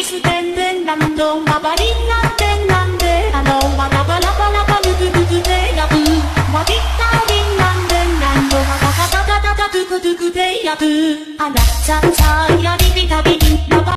スてんてんランドまばりなんてんなんでわらばらばらばぬくぬくでやぶわびったりなんでんランドわたたたたたたトゥクトゥクでやぶあらさんさやりびたび